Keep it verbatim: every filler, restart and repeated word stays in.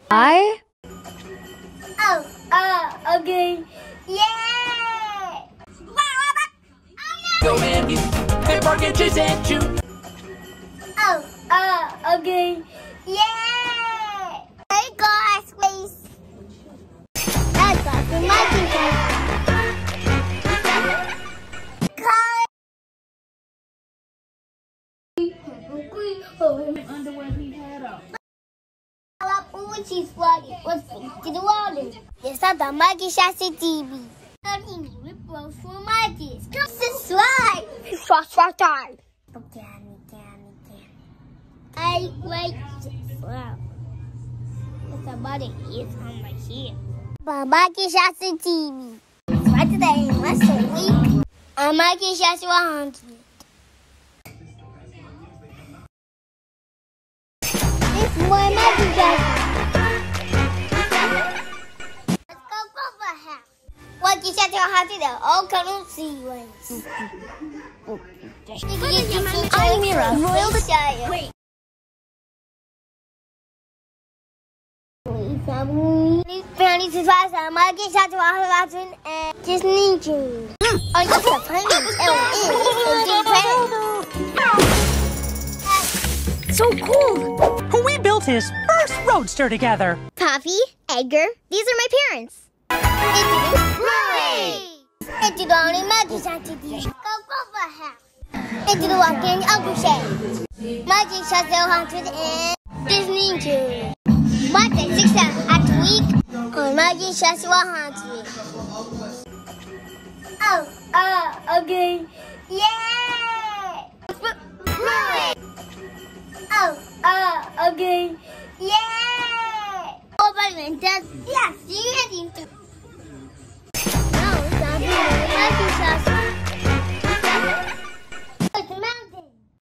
I? Oh, uh, okay. Yeah! Go and you, and Marques and you. Oh, uh, okay. Yeah! Hey guys, please. That's got the magic. Underwear he had up. She's flooded. What's to the water? Yes, that's the Marques Chassis T V. Thirteen ripples for Marques. Come subscribe. Swat, swat, time. Okay, I wait. Wow. It's about it is on my here. Marques Chassis T V. It's right today. Less than a week. I'm Marques Chassis one hundred. It's more Marques Chassis. What you said to how to the all can't see ones. I'm Mira. Royal the Wait. Apparently, to try some Marques shot to our husband and just need you. Oh, you can find it. So cool. We built his first roadster together. Poppy, Edgar, these are my parents. Hooray! Into the only Marques shot to the go over half. Into the walking Uncle Shay. Marques shot to one hundred and just need you. Monday, six times at the week on Marques Chassis one hundred. Oh, uh, okay. Yeah! Right. Oh, uh, okay. Yeah! Oh, but then, yes, you had him too.